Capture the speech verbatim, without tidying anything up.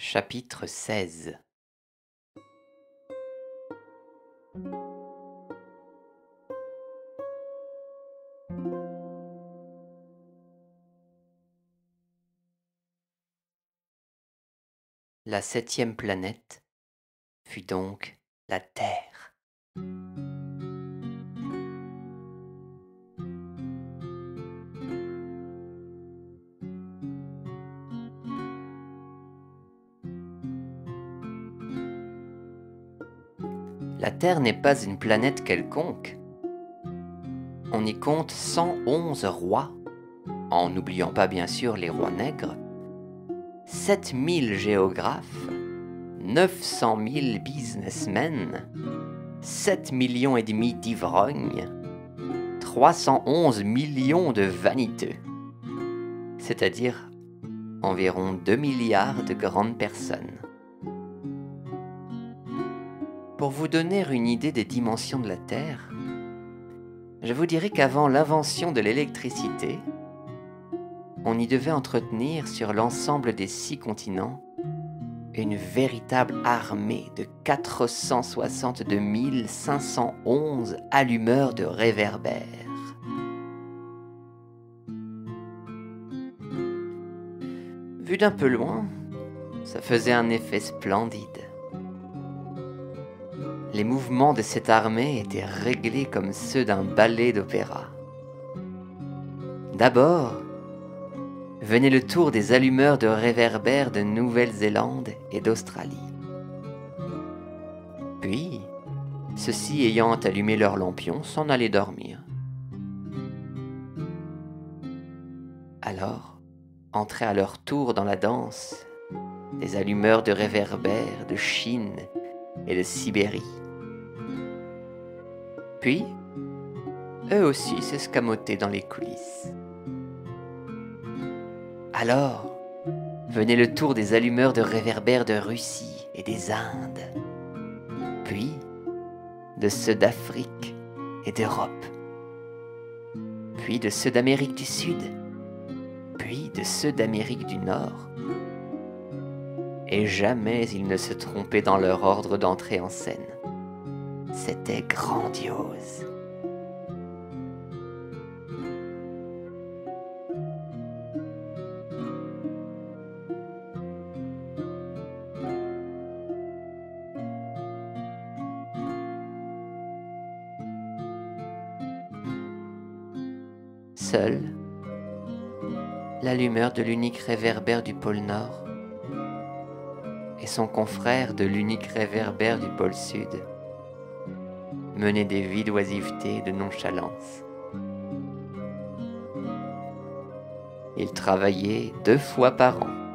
Chapitre seize. La septième planète fut donc la Terre. La Terre n'est pas une planète quelconque. On y compte cent onze rois, en n'oubliant pas bien sûr les rois nègres, sept mille géographes, neuf cent mille businessmen, sept millions et demi d'ivrognes, trois cent onze millions de vaniteux, c'est-à-dire environ deux milliards de grandes personnes. Pour vous donner une idée des dimensions de la Terre, je vous dirai qu'avant l'invention de l'électricité, on y devait entretenir sur l'ensemble des six continents une véritable armée de quatre cent soixante-deux mille cinq cent onze allumeurs de réverbères. Vu d'un peu loin, ça faisait un effet splendide. Les mouvements de cette armée étaient réglés comme ceux d'un ballet d'opéra. D'abord, venait le tour des allumeurs de réverbères de Nouvelle-Zélande et d'Australie. Puis, ceux-ci ayant allumé leurs lampions, s'en allaient dormir. Alors, entraient à leur tour dans la danse des allumeurs de réverbères de Chine et de Sibérie. Puis, eux aussi s'escamotaient dans les coulisses. Alors, venait le tour des allumeurs de réverbères de Russie et des Indes, puis de ceux d'Afrique et d'Europe, puis de ceux d'Amérique du Sud, puis de ceux d'Amérique du Nord. Et jamais ils ne se trompaient dans leur ordre d'entrée en scène. C'était grandiose. Seul, l'allumeur de l'unique réverbère du pôle Nord et son confrère de l'unique réverbère du pôle Sud menaient des vies d'oisiveté et de nonchalance. Ils travaillaient deux fois par an.